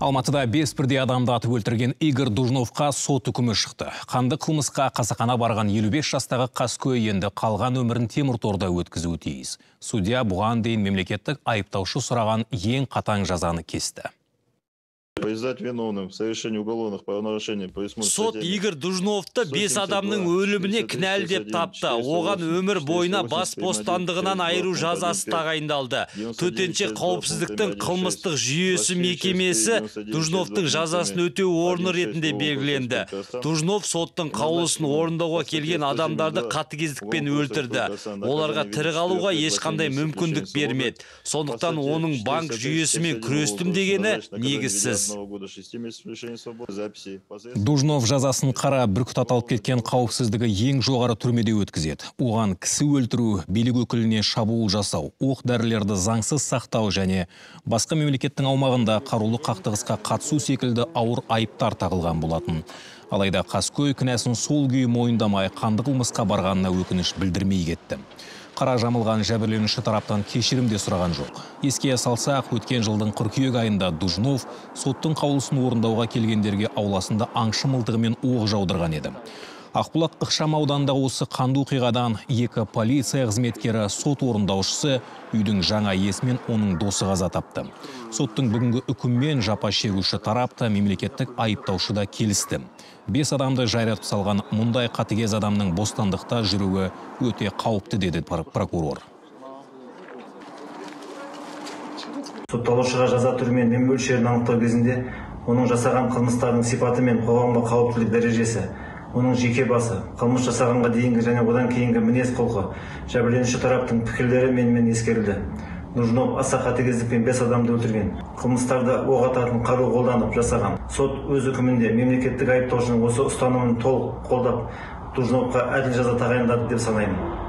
Алматыда 5 бірдей адамды атып өлтірген Игорь Дужновқа сот үкімі шықты. Қанды қылмысқа қасақана барған 55 жастағы Қаскөй енді қалған өмірін темір торда өткізуі тиіс. Судья бұған дейін мемлекеттік айыптаушы сұраған ең қатаң жазаны кесті. Признать виновным в совершении уголовных правонарушений. Сот Игорь Дужновты 5 адамның өліміне кінәлі деп тапты. Оған өмір бойына бас бостандығынан айыру жазасы тағайындалды. Төтенше қауіпсіздіктің қылмыстық жүйесі мекемесі Дужновтың жазасын өтеу орны ретінде белгіленді. Дужнов соттың қаулысын орындауға келген адамдарды қатыгездікпен өлтірді. Оларға тірі қалуға ешқандай мүмкіндік бермеді. Сондықтан оның банк жүйесімен күрестім дегені негізсіз. Дужнов жазасын қара бүркіт аталып кеткен қауіпсіздігі ең жоғары түрмеде өткізеді. Оған кісі өлтіру, билік өкіліне шабуыл жасау, оқ дәрілерді заңсыз сақтау және басқа мемлекеттің аумағында қарулы қақтығысқа қатысу секілді ауыр айыптар тағылған болатын. Алайда Қаскөй кінәсін сол күйі мойындамай қанды қылмысқа барғанына өкініш білдірмей кетті. Қара жамылған жәбірленуші тараптан кешірім де сұраған жоқ. Еске салсақ, өткен жылдың қыркүйек айында Дужнов соттың қаулысын орындауға келгендерге ауласында аңшы мылтығымен оқ жаудырған еді. Ақбұлақ ықшам аудандағы осы қанды оқиғадан 2 полиция қызметкері, сот орындаушысы, үйдің жаңа иесімен оның досы қаза тапты. Соттың бүгінгі үкіммен жапа шегуші тарапта мемлекеттік айыптаушы да келісті. 5 адамды жайратып салған мұндай қатыгез адамның бостандықта жүруі өте қауіпті, деді прокурор. Сотталушыға жаза түрі мен мөлшерін анықтау кезінде оның жасаған қылмыстарының сипаты мен қоғамға қауіптілік дәрежесі, оның жеке басы, қылмыс жасағанға дейінгі және одан кейінгі мінез құлқы, жәбірленуші тараптың пікірлері менімен ескерілді. Дужнов аса қатыгездікпен 5 адамды өлтірген. Қылмыстарды оқ ататын қару қолданып жасаған. Сот өз үкімінде мемлекеттік айыптаушының осы ұстанымын толық қолдап, Дужновқа әділ жаза тағайындады деп санаймын.